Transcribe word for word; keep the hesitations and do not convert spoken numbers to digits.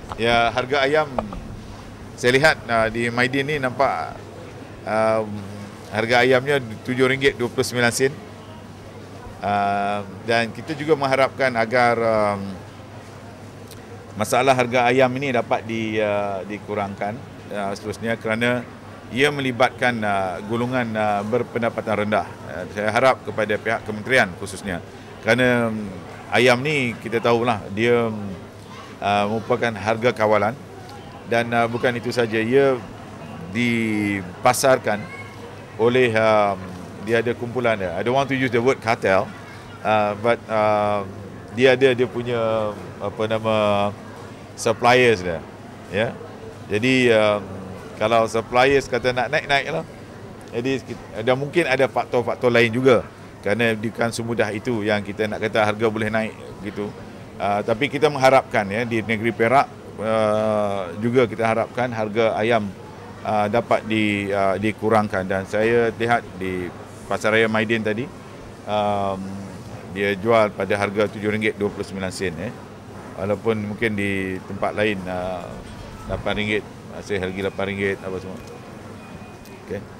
Ya, harga ayam saya lihat uh, di Maidin ni nampak uh, harga ayamnya tujuh ringgit dua puluh sembilan sen. Uh, dan kita juga mengharapkan agar um, masalah harga ayam ini dapat di, uh, dikurangkan uh, seterusnya kerana ia melibatkan uh, golongan uh, berpendapatan rendah. Uh, saya harap kepada pihak kementerian khususnya kerana um, ayam ni kita tahulah dia uh, merupakan harga kawalan dan uh, bukan itu saja, ia dipasarkan oleh um, dia ada kumpulan dia. I don't want to use the word cartel, uh, but uh, dia ada dia punya apa nama suppliers dia, ya. Jadi um, kalau suppliers kata nak naik-naik lah. Jadi ada mungkin ada faktor-faktor lain juga kerana bukan semudah itu yang kita nak kata harga boleh naik gitu. Uh, tapi kita mengharapkan ya di negeri Perak uh, juga kita harapkan harga ayam uh, dapat di, uh, dikurangkan dan saya lihat di Pasaraya Maidin tadi um, dia jual pada harga tujuh ringgit dua puluh sembilan sen eh. Walaupun mungkin di tempat lain uh, lapan ringgit, masih harga lapan ringgit apa semua. Okey.